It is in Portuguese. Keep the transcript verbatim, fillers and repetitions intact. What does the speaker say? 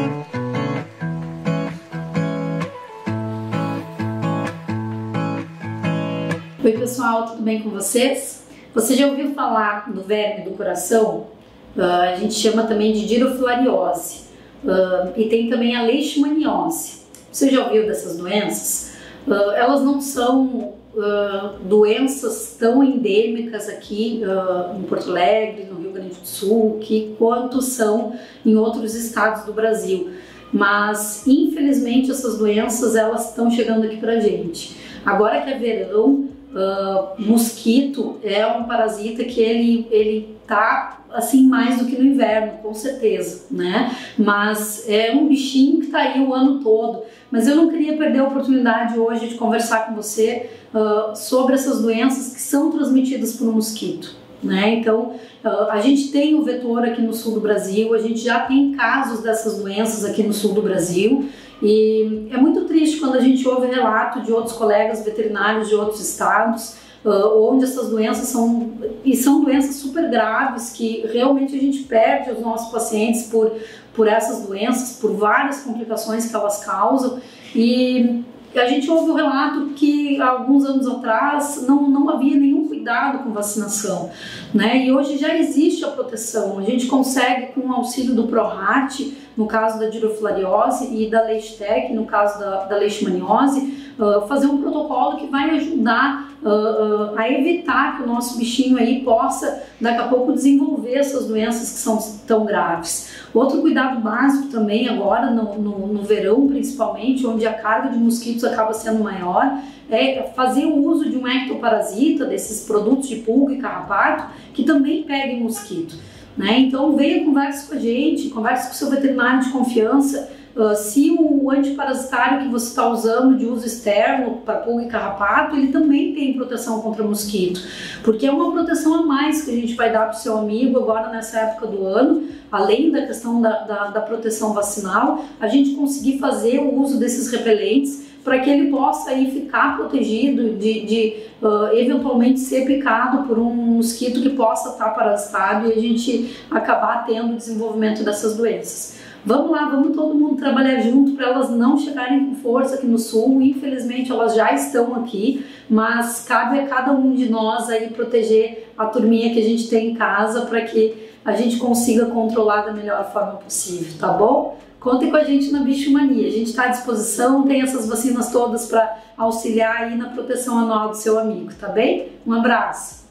Oi pessoal, tudo bem com vocês? Você já ouviu falar do verme do coração? Uh, a gente chama também de girofilariose uh, e tem também a leishmaniose. Você já ouviu dessas doenças? Uh, elas não são uh, doenças tão endêmicas aqui uh, em Porto Alegre, no Rio Grande do Sul, que quanto são em outros estados do Brasil. Mas infelizmente essas doenças elas estão chegando aqui pra gente. Agora que é verão, Uh, mosquito é um parasita que ele ele tá assim mais do que no inverno, com certeza, né? Mas é um bichinho que tá aí o ano todo. Mas eu não queria perder a oportunidade hoje de conversar com você uh, sobre essas doenças que são transmitidas por um mosquito, né? Então uh, a gente tem o vetor aqui no sul do Brasil, a gente já tem casos dessas doenças aqui no sul do Brasil. E é muito triste quando a gente ouve relato de outros colegas veterinários de outros estados, uh, onde essas doenças são, e são doenças super graves, que realmente a gente perde os nossos pacientes por, por essas doenças, por várias complicações que elas causam. E a gente ouve o relato que há alguns anos atrás não, não havia nenhum cuidado com vacinação, né? E hoje já existe a proteção, a gente consegue com o auxílio do ProHeart, no caso da girofilariose, e da Leishtec, no caso da, da leishmaniose, uh, fazer um protocolo que vai ajudar uh, uh, a evitar que o nosso bichinho aí possa daqui a pouco desenvolver essas doenças que são tão graves. Outro cuidado básico também agora no, no, no verão principalmente, onde a carga de mosquitos acaba sendo maior, é fazer o uso de um ectoparasita, desses produtos de pulga e carrapato, que também peguem mosquito, né? Então venha, converse com a gente, converse com o seu veterinário de confiança, uh, se o antiparasitário que você está usando de uso externo para pulga e carrapato, ele também tem proteção contra mosquito, porque é uma proteção a mais que a gente vai dar para o seu amigo agora nessa época do ano. Além da questão da, da, da proteção vacinal, a gente conseguir fazer o uso desses repelentes para que ele possa aí ficar protegido de, de uh, eventualmente ser picado por um mosquito que possa estar parasitado e a gente acabar tendo o desenvolvimento dessas doenças. Vamos lá, vamos todo mundo trabalhar junto para elas não chegarem com força aqui no sul. Infelizmente elas já estão aqui, mas cabe a cada um de nós aí proteger a turminha que a gente tem em casa para que a gente consiga controlar da melhor forma possível, tá bom? Contem com a gente na Bichomania, a gente está à disposição, tem essas vacinas todas para auxiliar aí na proteção anual do seu amigo, tá bem? Um abraço!